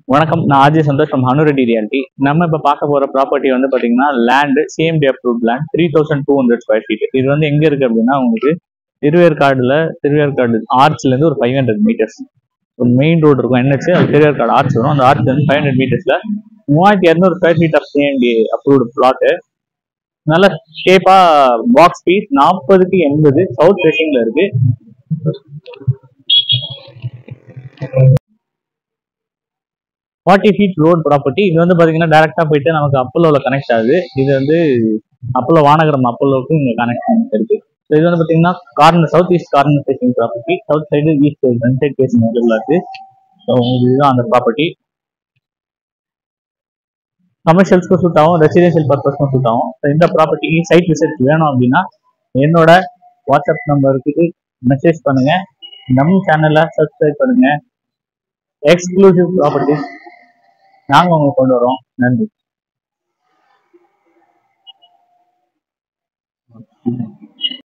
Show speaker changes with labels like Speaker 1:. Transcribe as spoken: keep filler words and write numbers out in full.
Speaker 1: வணக்கம், நான் RJ Santhosh from Hanu Reddy realty. நம்ம இப்போ பார்க்க போகிற ப்ராப்பர்ட்டி வந்து பார்த்தீங்கன்னா land CMD approved land three thousand two hundred square feet. இது வந்து எங்கே இருக்குது அப்படின்னா உங்களுக்கு திருவேற்காடுல திருவேற்காடு ஆர்ச்லேருந்து ஒரு ஃபைவ் ஹண்ட்ரட் மீட்டர்ஸ் ஒரு மெயின் ரோடு இருக்கும் என்ஹெச், அது திருவேற்காடு ஆர்ச் வரும். அந்த ஆர்ச் வந்து ஃபைவ் ஹண்ட்ரட் மீட்டர்ஸில் மூவாயிரத்தி இரநூறு square feet of CMD approved plot. நல்ல ஷேப்பாக பாக்ஸ் பீஸ் நாற்பதுக்கு எண்பது சவுத் ஃபேசிங்கில் இருக்குது. Forty feet road property. இது வந்து பார்த்தீங்கன்னா டேரெக்டாக போயிட்டு நமக்கு அப்போலோவில் கனெக்ட் ஆகுது. இது வந்து அப்போலோ வானகரம் அப்போலோவுக்கு இங்கே கனெக்ஷன் இருக்கு. ஸோ இது வந்து பார்த்தீங்கன்னா corner south east corner facing property. South side east side ரெண்டு சைட் ஃபேசிங் அவைலபிளாக இருக்கு. ஸோ இதுதான் அந்த ப்ராப்பர்ட்டி. கமர்ஷியல்ஸ்க்கும் சூட் ஆகும், ரெசிடென்ஷியல் பர்பஸ்க்கும் சூட் ஆகும். ஸோ இந்த ப்ராப்பர்ட்டிக்கு சைட் விசிட் வேணும் அப்படின்னா என்னோட வாட்ஸ்அப் நம்பருக்கு மெசேஜ் பண்ணுங்க. நம்ம சேனலை சப்ஸ்கிரைப் பண்ணுங்க. எக்ஸ்க்ளூசிவ் ப்ராப்பர்ட்டிஸ் நாங்கள் உங்களுக்கு கொண்டு வரோம். நன்றி.